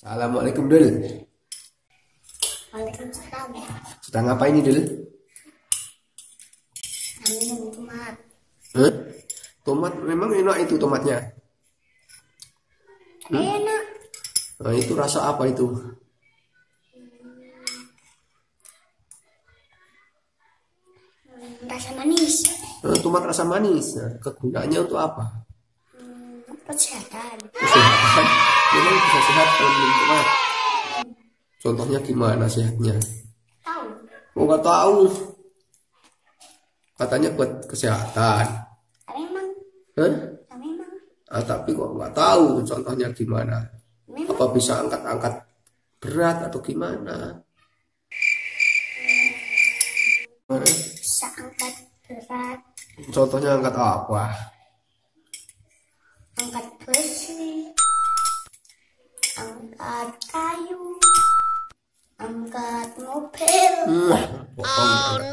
Assalamualaikum Dul. Waalaikumsalam. Sedang ngapain ini Dul? Minum tomat. Hah? Tomat memang enak itu tomatnya. Enak. Nah, itu rasa apa itu? Rasa manis. Tomat rasa manis. Nah, kegunaannya untuk apa? Kesehatan. Kesehatan. Memang bisa sehat kalau minum tomat. Contohnya gimana sehatnya? Tahu. Oh, nggak tahu. Katanya buat kesehatan. Memang. Hah? Memang. Tapi kok nggak tahu contohnya gimana? Memang. Apa bisa angkat-angkat berat atau gimana? Bisa angkat berat. Contohnya angkat apa? Angkat besi. Angkat kayu. Angkat mobil. Bohong, angkat